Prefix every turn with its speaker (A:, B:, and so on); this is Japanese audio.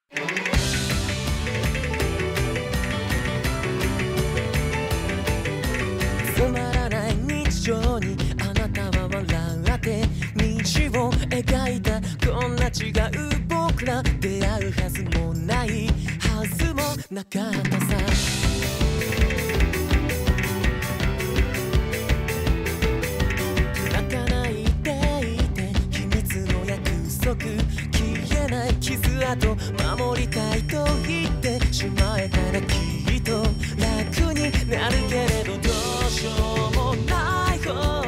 A: つまらない日常にあなたは笑って道を描いた。こんな違う僕ら出会うはずもないはずもなかったさ。泣かないでいて秘密の約束、消えない傷跡守りたいと言ってしまえたらきっと楽になるけれど、どうしようもない